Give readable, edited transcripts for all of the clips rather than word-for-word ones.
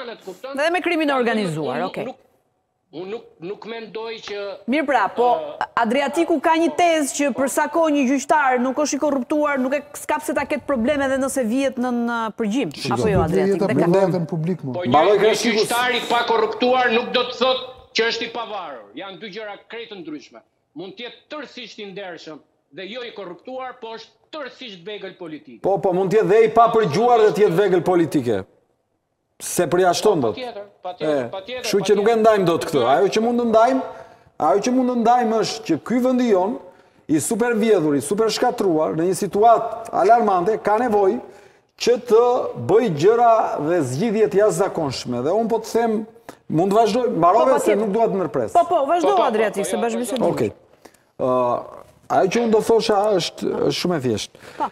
anët, kupton? Dhe me krimin e organizuar, okej. Unë nuk mendoj që... Mirë pra, po Adriatiku ka një tezë që përsa kohë një gjyqtar nuk është i korruptuar, nuk e skap se ta ketë probleme dhe nëse vihet në përgjim. Apo jo, Adriatik? Po një gjyqtar i pa korruptuar nuk do të thotë që është i pavarur. Janë dy gjëra krejt ndryshme. Mund të jetë tërësisht i ndershëm dhe jo i korruptuar, po është tërësisht vegël politik. Po, mund të jetë dhe i papërgjuar dhe të jetë vegël politike. Se përjashton do të. Kështu që nuk e ndajmë do të këtë. Ajo që mund të ndajmë është që ky vendi jon, i super vjedhur, i super shkatruar, në një situatë alarmante, ka nevojë që të bëj gjëra dhe zgjidhjet jashtëzakonshme. Dhe unë po të them, mund të vazhdoj, mbarove se nuk dua të ndërpres. Po, vazhdo Adriatik, se bashkëbisedojmë. Okej. Ajo që unë do thosha është shumë e thjeshtë.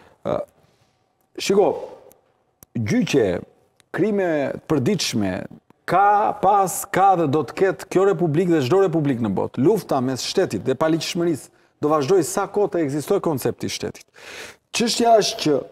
Shiko, gjyqe, krime përditshme, ka dhe do të ketë kjo republikë dhe çdo republikë në botë. Lufta mes shtetit dhe paligjshmërisë do vazhdoj sa kohë të ekzistojë koncepti i shtetit. Çështja është që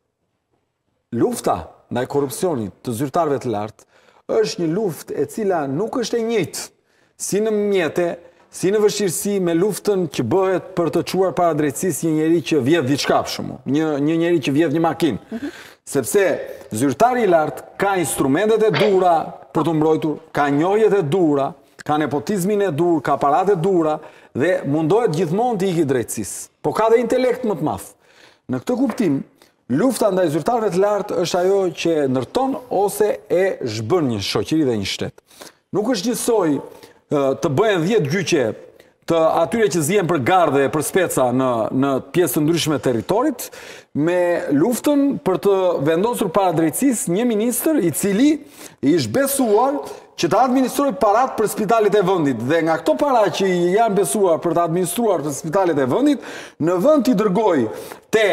lufta ndaj korrupsionit të zyrtarëve të lartë është një luftë e cila nuk është e njëjtë si në mjete, si në vështirësi me luftën që bëhet për të çuar para drejtësisë një njeri që vjedh diçka për shembull, një njeri që vjedh një makinë. Sepse zyrtari i lartë ka instrumentet e dura për të mbrojtur, ka njohjet e dura, ka nepotizmin e dur, ka aparate dura dhe mundohet gjithmonë të ikë drejtësisë. Po ka dhe intelekt më të madh. Në këtë kuptim, lufta ndaj zyrtarëve të lartë është ajo që ndërton ose e zhbën një shoqëri dhe një shtet. Nuk është njësoj të bëhen 10 gjyqe të atyre që zihen për gardhe, për speca në pjesë të ndryshme të territorit, me luftën për të vendosur para drejtësisë një ministër i cili i është besuar që të administrojë parat për spitalet e vendit. Dhe nga këto para që janë besuar për të administruar për spitalet e vendit, në vend t'i dërgoj te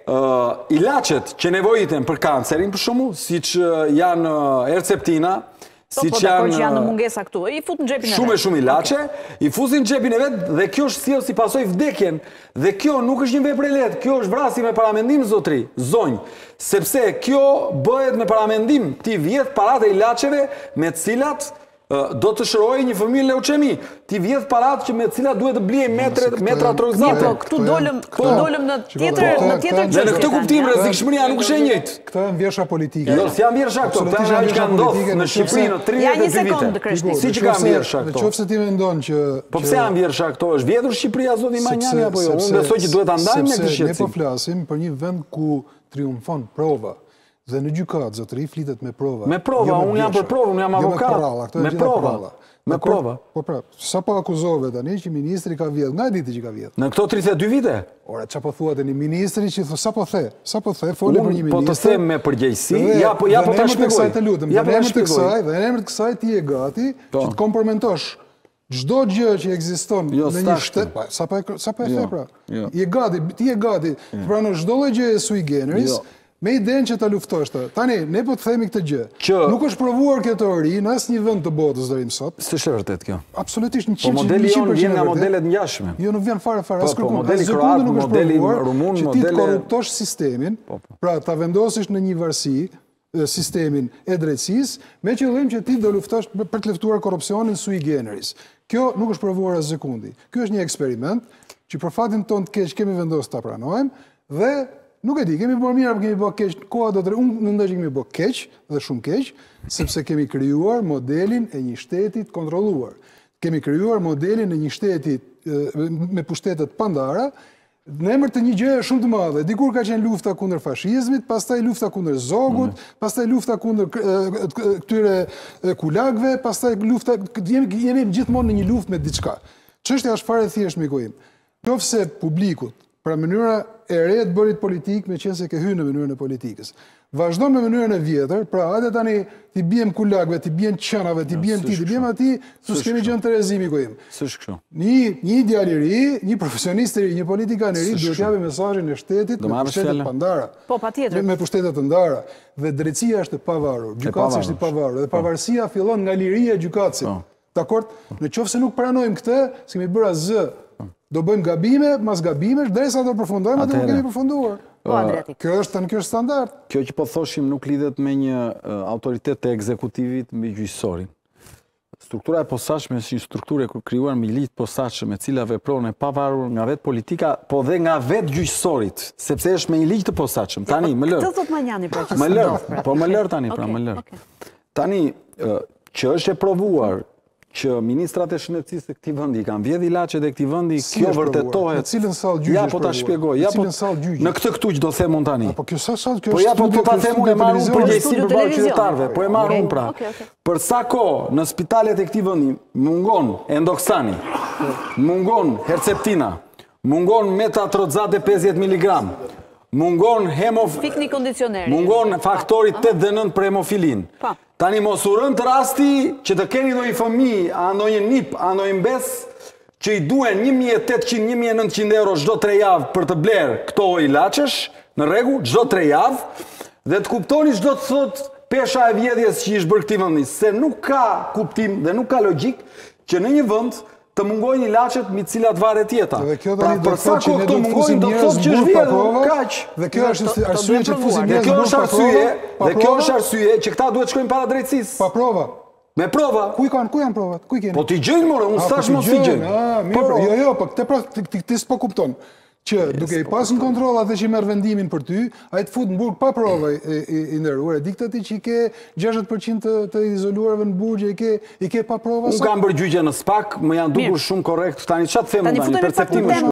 ilaçet që nevojiten për kancerin, për shembull, siç janë Herceptina, Po, dakor që janë në mungesa këtu, i fut në xhepin e vet. Shumë ilaçe, i fusin në xhepin e vet dhe kjo është sjell si pasojë vdekjen. Dhe kjo nuk është një vepër e lehtë, kjo është vrasje me paramendim zotri, zonjë. Sepse kjo bëhet me paramendim, ti vjedh paratë e ilaçeve me të cilat do të shërojë një fëmijë leuçemi. Ti vjedh paratë që me të cilat duhet të blije metra trojzate. Po, këtu dolëm në tjetër gjë. Dhe në këtë kuptim rrezikshmëria nuk është e njëjtë. Këto janë vjersha politike. Jo, si janë vjersha këto, këto janë ajo që kanë ndodhur në Shqipëri në 32 vite. Siç kanë vjersha këto. Nëse ti mendon që po pse janë vjersha këto? Është vjedhur Shqipëria zoti Manjani apo jo? Unë besoj që duhet ta ndajmë me këtë shqetësim. Ne po flasim për një vend ku triumfon prova. Dhe në gjykatë, zotëri, flitet me prova. Me prova, unë jam për prova, unë jam avokat. Me prova. Me prova. Po pra, sa po akuzove tani që ministri ka vjedhur, nga e diti që ka vjedhur? Në këto 32 vite? Ora, çfarë po thuat tani ministri që sa po the, folë për një ministër. Po të them me përgjegjësi, ja po ta shpjegoj. Ja po ta shpjegoj. Dhe në emër të kësaj ti je gati që të kompromentosh çdo gjë që ekziston në një shtet, sa po e the pra. Je gati, ti je gati të pranosh çdo lloj gjëje sui generis. Me idenë që ta luftosh të. Tani, ne po të themi këtë gjë. Nuk është provuar kjo teori në asnjë vend të botës deri më sot. S'është e vërtet kjo. Absolutisht 100%. Po modeli jon vjen nga modelet ngjashme. Jo, nuk vjen fare. Po modeli kroat, modeli rumun, që ti të korruptosh sistemin, pra ta vendosish në një varësi sistemin e drejtësisë, me qëllim që ti do luftosh për të luftuar korrupsionin sui generis. Kjo nuk është provuar as sekundi. Ky është një eksperiment që për fatin ton të keq kemi vendosur ta pranojmë dhe nuk e di, kemi bërë mirë apo kemi bërë keq, koha do të unë mendoj që kemi bërë keq dhe shumë keq, sepse kemi krijuar modelin e një shteti të kontrolluar. Kemi krijuar modelin e një shteti me pushtetet pandara, në emër të një gjëje shumë të madhe. Dikur ka qenë lufta kundër fashizmit, pastaj lufta kundër zogut, pastaj lufta kundër këtyre kulakëve, pastaj lufta jemi gjithmonë në një luftë me diçka. Çështja është fare thjesht miku im. Nëse publikut pra mënyra e re të bërit politik me qenë se ke hyrë në mënyrën e politikës. Vazhdon me mënyrën e vjetër, pra hajde tani ti biem kulakëve, ti biem qenave, ti biem ti, ti biem ati, su s'kemi gjën Terezimi ku im. S'është kështu. Një ideal i ri, një profesionist i ri, një politikan i ri duhet t'japë mesazhin e shtetit me pushtetet pandara. Po, patjetër. Me pushtetet të ndara. Dhe drejtësia është e pavarur, gjykatësi është i pavarur, dhe pavarësia fillon nga liria e gjykatësit. Dakor? Në qoftë se nuk pranojmë këtë, s'kemi bërë asgjë. Do bëjmë gabime, mas gabimesh, derisa do përfundojmë atë nuk kemi përfunduar. Po, Adriatik. Kjo është standard. Kjo që po thoshim nuk lidhet me një autoritet të ekzekutivit mbi gjyqësorin. Struktura e posaçme është një strukturë e krijuar me ligj të posaçëm, e cila vepron e pavarur nga vetë politika, po dhe nga vetë gjyqësorit, sepse është me një ligj të posaçëm. Tani, më lër. Këtë thot Manjani pra që Më lër, po më lër tani, pra më lër. Tani, që është e provuar që ministrat e shëndetësisë të këtij vendi kanë vjedhë ilaçet e këtij vendi, kjo vërtetohet. Në cilën sallë gjyqi? Ja po ta shpjegoj. Ja po në këtë këtu që do them unë tani. Po kjo sa kjo po ja po ta them unë, e marr unë përgjegjësi përballë qytetarëve. Po e marr unë pra. Për sa kohë në spitalet e këtij vendi mungon Endoxani, mungon Herceptina, mungon Metatrexate 50 mg, mungon Fikni kondicioneri. Mungon faktori 8D9 për hemofilin. Tani mos u rënd rasti që të keni ndonjë fëmijë, a ndonjë nip, a ndonjë mbes që i duhen 1.800-1.900 euro çdo 3 javë për të blerë këto ilaçesh, në rregull, çdo 3 javë, dhe të kuptoni çdo të thot pesha e vjedhjes që ish bërë këtij vendi, se nuk ka kuptim dhe nuk ka logjik që në një vend të mungojnë ilaçet mbi të cilat varet jeta. Pra për sa kohë këto mungojnë do të thotë që është vjedhur kaq. Dhe kjo është arsye që fusin njerëz burr pa provë. Dhe kjo është arsye që këta duhet shkojnë para drejtësisë. Pa prova. Me prova. Ku janë provat? Ku i keni? Po ti gjejnë more, unë thash mos i gjejnë. Jo, po ti s'po kupton. Që duke i pas në kontrol atë që i merr vendimin për ty, ai të fut në burg pa provë i nderuar. E di këtë ti që i ke 60% të izoluarve në burg, i ke pa prova. Unë kam bërë gjyqje në SPAK, më janë dukur shumë korrekt. Tani çfarë të them tani? Perceptimi